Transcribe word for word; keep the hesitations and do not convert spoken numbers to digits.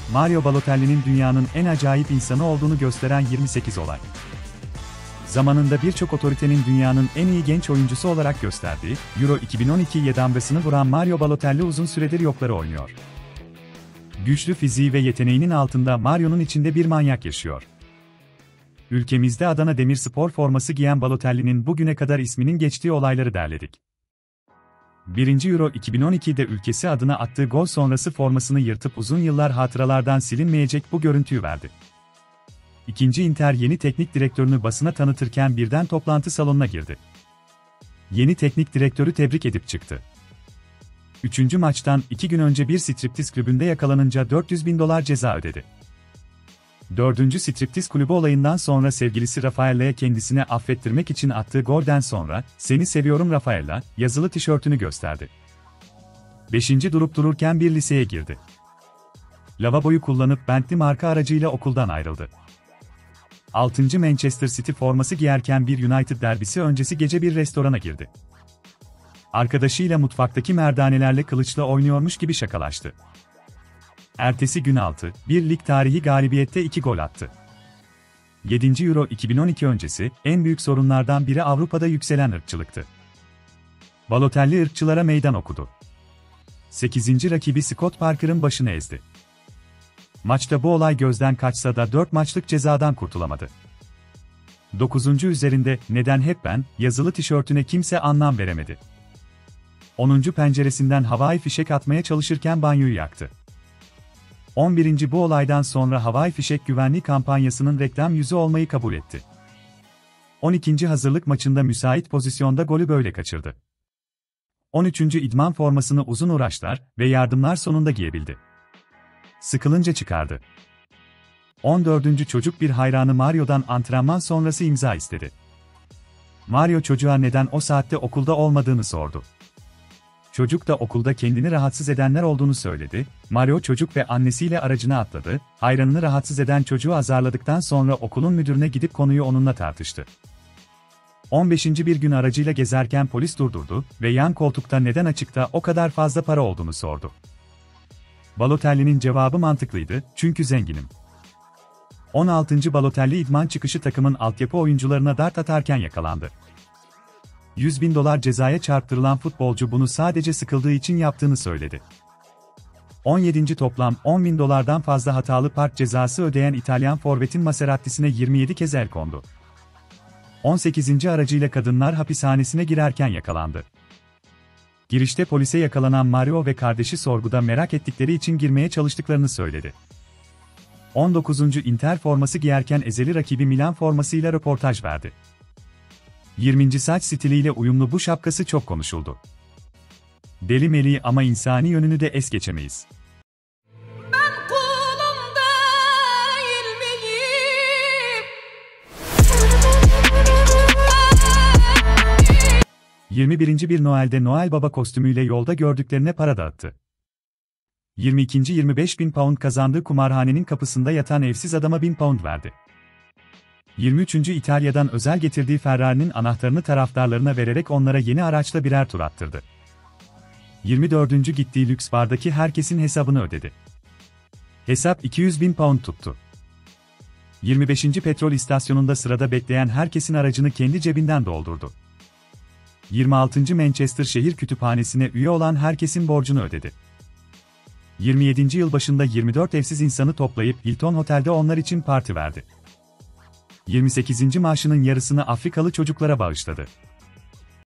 Mario Balotelli'nin dünyanın en acayip insanı olduğunu gösteren yirmi sekiz olay. Zamanında birçok otoritenin dünyanın en iyi genç oyuncusu olarak gösterdiği, Euro iki bin on iki'ye damgasını vuran Mario Balotelli uzun süredir yokları oynuyor. Güçlü fiziği ve yeteneğinin altında Mario'nun içinde bir manyak yaşıyor. Ülkemizde Adana Demirspor forması giyen Balotelli'nin bugüne kadar isminin geçtiği olayları derledik. birinci Euro iki bin on iki'de ülkesi adına attığı gol sonrası formasını yırtıp uzun yıllar hatıralardan silinmeyecek bu görüntüyü verdi. İkinci Inter yeni teknik direktörünü basına tanıtırken birden toplantı salonuna girdi. Yeni teknik direktörü tebrik edip çıktı. Üçüncü maçtan iki gün önce bir striptiz kulübünde yakalanınca dört yüz bin dolar ceza ödedi. Dördüncü striptiz kulübü olayından sonra sevgilisi Rafaella'ya kendisine affettirmek için attığı golden sonra, "Seni seviyorum Rafaella" yazılı tişörtünü gösterdi. Beşinci durup dururken bir liseye girdi. Lavaboyu kullanıp Bentley marka aracıyla okuldan ayrıldı. Altıncı Manchester City forması giyerken bir United derbisi öncesi gece bir restorana girdi. Arkadaşıyla mutfaktaki merdanelerle kılıçla oynuyormuş gibi şakalaştı. Ertesi gün altı bir lig tarihi galibiyette iki gol attı. yedinci Euro iki bin on iki öncesi, en büyük sorunlardan biri Avrupa'da yükselen ırkçılıktı. Balotelli ırkçılara meydan okudu. sekizinci rakibi Scott Parker'ın başını ezdi. Maçta bu olay gözden kaçsa da dört maçlık cezadan kurtulamadı. dokuzuncu üzerinde "Neden hep ben" yazılı tişörtüne kimse anlam veremedi. onuncu penceresinden havai fişek atmaya çalışırken banyoyu yaktı. on birinci bu olaydan sonra havai fişek güvenliği kampanyasının reklam yüzü olmayı kabul etti. on ikinci hazırlık maçında müsait pozisyonda golü böyle kaçırdı. on üçüncü idman formasını uzun uğraşlar ve yardımlar sonunda giyebildi. Sıkılınca çıkardı. on dördüncü çocuk bir hayranı Mario'dan antrenman sonrası imza istedi. Mario çocuğa neden o saatte okulda olmadığını sordu. Çocuk da okulda kendini rahatsız edenler olduğunu söyledi. Mario çocuk ve annesiyle aracına atladı, hayranını rahatsız eden çocuğu azarladıktan sonra okulun müdürüne gidip konuyu onunla tartıştı. on beşinci bir gün aracıyla gezerken polis durdurdu ve yan koltukta neden açıkta o kadar fazla para olduğunu sordu. Balotelli'nin cevabı mantıklıydı, çünkü zenginim. on altıncı Balotelli idman çıkışı takımın altyapı oyuncularına dart atarken yakalandı. yüz bin dolar cezaya çarptırılan futbolcu bunu sadece sıkıldığı için yaptığını söyledi. on yedinci toplam on bin dolardan fazla hatalı park cezası ödeyen İtalyan forvetin Maserati'sine yirmi yedi kez el kondu. on sekizinci aracıyla kadınlar hapishanesine girerken yakalandı. Girişte polise yakalanan Mario ve kardeşi sorguda merak ettikleri için girmeye çalıştıklarını söyledi. on dokuzuncu Inter forması giyerken ezeli rakibi Milan formasıyla röportaj verdi. yirminci saç stiliyle uyumlu bu şapkası çok konuşuldu. Deli meleği ama insani yönünü de es geçemeyiz. Ben kulum değil miyim? yirmi birinci bir Noel'de Noel Baba kostümüyle yolda gördüklerine para dağıttı. yirmi ikinci yirmi beş bin pound kazandığı kumarhanenin kapısında yatan evsiz adama bin pound verdi. yirmi üçüncü İtalya'dan özel getirdiği Ferrari'nin anahtarını taraftarlarına vererek onlara yeni araçla birer tur attırdı. yirmi dördüncü gittiği lüks bardaki herkesin hesabını ödedi. Hesap iki yüz bin pound tuttu. yirmi beşinci petrol istasyonunda sırada bekleyen herkesin aracını kendi cebinden doldurdu. yirmi altıncı Manchester şehir kütüphanesine üye olan herkesin borcunu ödedi. yirmi yedinci yılbaşında yirmi dört evsiz insanı toplayıp Hilton Otel'de onlar için parti verdi. yirmi sekizinci maaşının yarısını Afrikalı çocuklara bağışladı.